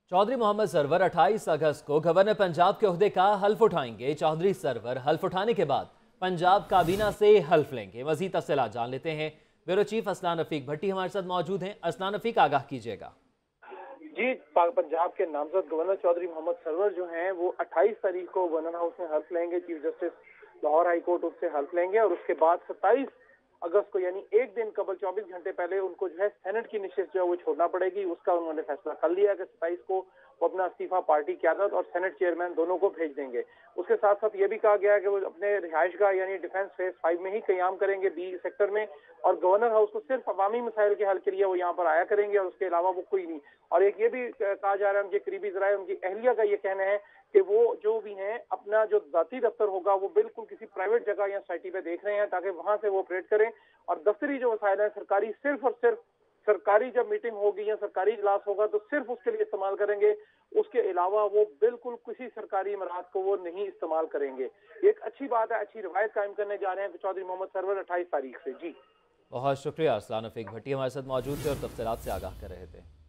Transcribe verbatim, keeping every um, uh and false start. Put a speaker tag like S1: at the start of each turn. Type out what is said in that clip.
S1: Chaudhary Mohammad server अट्ठाईस अगस्त को governor Punjab के ओहदे का हल्फ उठाएंगे। चौधरी सरवर हल्फ उठाने के बाद पंजाब काबीना से हल्फ लेंगे। मजीद तफसीलात जान लेते हैं। ब्यूरो चीफ असलान रफीक भट्टी हमारे साथ मौजूद हैं। असलान रफीक, आगाह कीजिएगा।
S2: जी, पंजाब के नामजद गवर्नर चौधरी मोहम्मद सरवर जो हैं वो अट्ठाईस तारीख को गवर्नर हाउस में हल्फ लेंगे। Chief justice Lahore high court उससे हल्फ लेंगे और उसके बाद सत्ताईस अगस्त को यानी एक दिन कबल चौबीस घंटे पहले उनको जो है सेनेट की निशिस्त जो है वो छोड़ना पड़ेगी। उसका उन्होंने फैसला कर लिया कि सत्ताईस को वो अपना इस्तीफा पार्टी क़यादत और सेनेट चेयरमैन दोनों को भेज देंगे। उसके साथ साथ ये भी कहा गया है कि वो अपने रिहाइशगाह यानी डिफेंस फेज फाइव में ही क़याम करेंगे, बी सेक्टर में, और गवर्नर हाउस को सिर्फ अवामी मसाइल के हल के लिए वो यहाँ पर आया करेंगे और उसके अलावा वो कोई नहीं। और एक ये भी कहा जा रहा है, उनके करीबी ज़राए, उनकी अहलिया का ये कहना है कि वो जो भी हैं अपना जो ज़ाती दफ्तर होगा वो बिल्कुल किसी प्राइवेट जगह या सोसाइटी पे देख रहे हैं ताकि वहां से वो ऑपरेट करें और दफ्तरी जो वसाइल है सरकारी सिर्फ और सिर्फ सरकारी जब मीटिंग होगी या सरकारी इजलास होगा तो सिर्फ उसके लिए इस्तेमाल करेंगे। उसके अलावा वो बिल्कुल किसी सरकारी इमारत को वो नहीं इस्तेमाल करेंगे। एक अच्छी बात है, अच्छी रवायत कायम करने जा रहे हैं चौधरी मोहम्मद सरवर अट्ठाईस तारीख से। जी
S1: बहुत शुक्रिया। असलान रफीक भट्टी हमारे साथ मौजूद थे और तफसीलात से आगाह कर रहे थे।